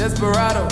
Desperado,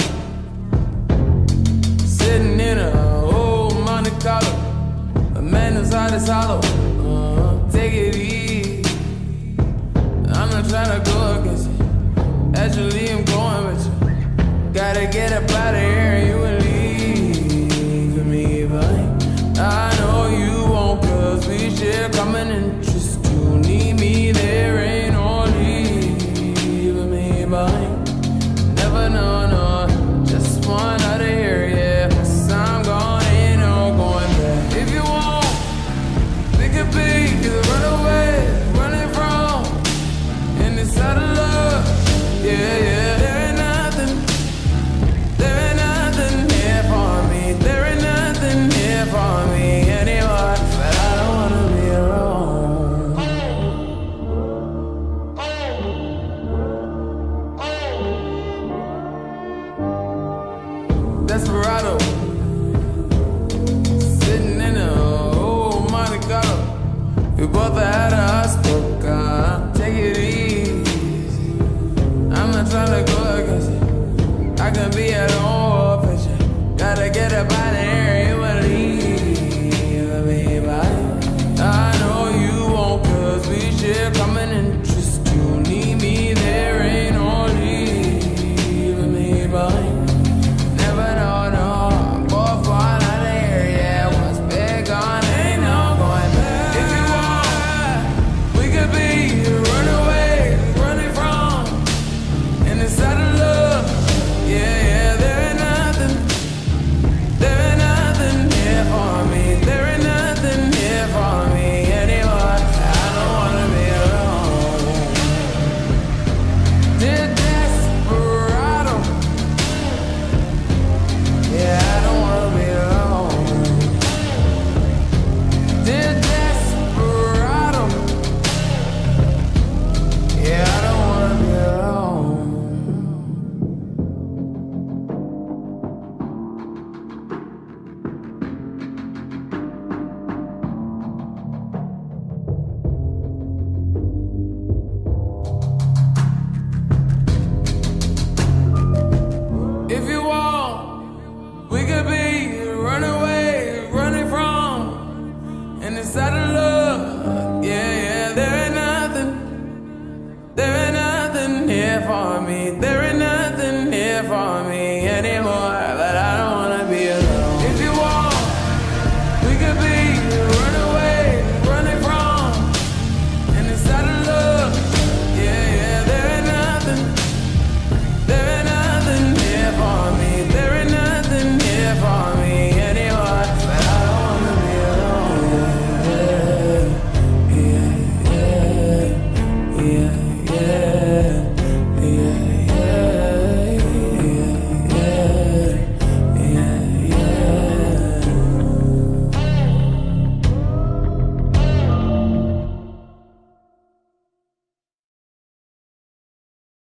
sitting in a old Monte Carlo. A man whose heart is hollow. Take it easy. I'm not trying to go against you. Actually, I'm going with you. Gotta get up out of here and you will leave me behind. I know you won't, cause we share common interest. You need me, there ain't no leaving me behind. Never know, no, just one out of here, yeah. Cause I'm gone, ain't no going back. If you want, we could be the runaway, running from in this out of love, yeah, yeah. There ain't nothing here for me. There ain't nothing here for me anymore. But I don't wanna be alone. Desperado, sitting in a old Monte Carlo. We both had a hospital. Take it easy. I'm not trying to go against you. I can be at home with you. Gotta get up out of here. You will leave me behind. I know you won't, cause we share common interest. You need me, there ain't no leaving me behind. Never know, no, I'm both one out of here, yeah. Once big gone, ain't no going back. If you want, we could be the runaway, running from in this out of love, yeah, yeah. There ain't nothing here for me. There ain't nothing here for me anymore. I don't wanna be alone. Dear desperado, yeah, I don't wanna be alone. Dear desperado, yeah, I don't wanna be alone. If you want, we could be runaway, running from in this out of love.